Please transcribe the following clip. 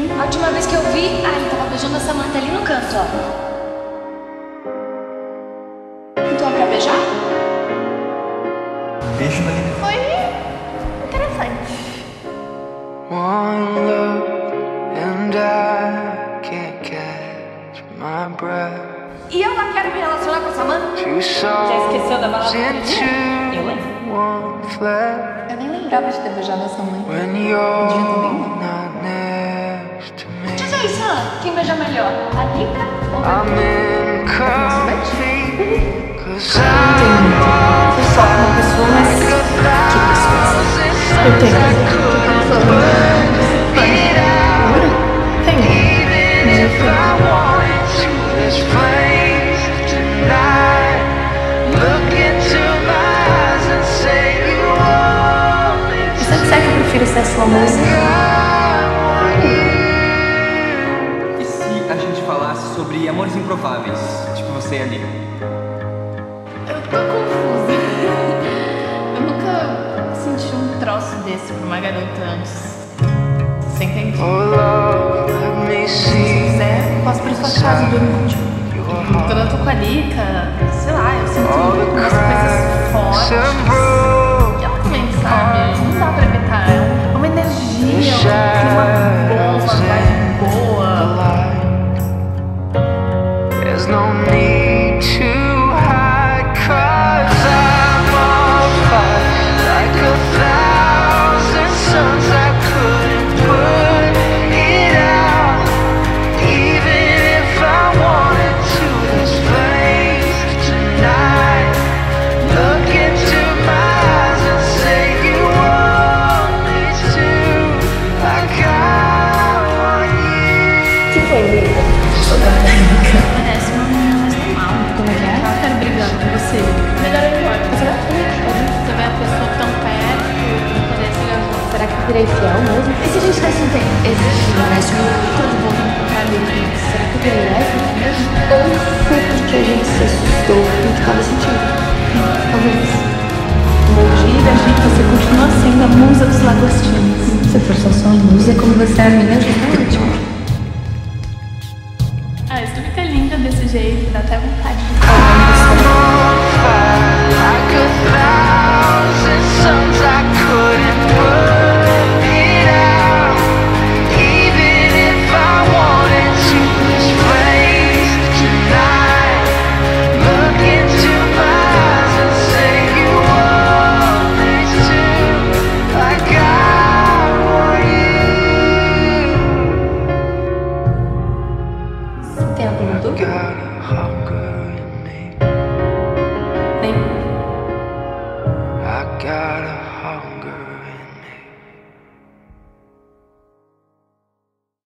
A última vez que eu vi, ele tava beijando a Samantha ali no canto, ó. Então é pra beijar? Beijo na linha. Foi interessante. One look and I can't catch my breath. E eu não quero me relacionar com a Samantha. Two Já esqueceu da balada souls do dia? Eu into lembro. one flesh. Eu nem lembrava de ter beijado a Samantha. When Dia you're também não. not next to me, Diz aí, Sam, quem beija melhor? A Lika ou a I'm in complete. 'Cause I'm Eu sou uma pessoa, mas que pessoas? Eu tenho. even if I wanted to, there's flames tonight. Look into my eyes and say you want me Eu sempre sei que eu prefiro ser sua música. E se a gente falasse sobre amores improváveis? Tipo você e a Lika. Eu tô confusa. Eu nunca senti um troço desse pra uma garota antes. Você entende? Oh love, let me Se see quiser, posso ir pra sua casa dormir contigo. your Quando eu tô com a Lika, sei lá, eu sinto all the umas coisas fortes. and broke. E ela também sabe, não dá pra evitar. É uma energia, um clima bom, uma vibe boa. There's no need to hide, 'cause I'm on fire like a thousand suns. I couldn't put it out, even if I wanted to. There's flames tonight. Look into my eyes and say you want me to, like I want you. Que foi, Lika? Parece uma menina mais normal. Como é que é? Ela quer brigando com você. Melhor ir embora. Será que você vê a pessoa tão perto, não poder se ligar? Será que eu virei fiel mesmo? E se a gente tivesse um tempo existindo, né? Tipo, todo mundo encontrar ali, será que eu virei lésbica mesmo? Ou foi porque a gente se assustou com o que tava sentindo? Talvez. Hoje, a gente, você continua sendo a musa dos lagostinos. Se for só sua musa, como você é a minha, já tá ótimo. Isso tudo fica linda desse jeito, dá até vontade de I'm on fire like a thousand suns. I couldn't put it out, even if I wanted to. There's flames tonight. Look into my eyes and say you want me to, like I want you. Tem alguma dúvida? Got a hunger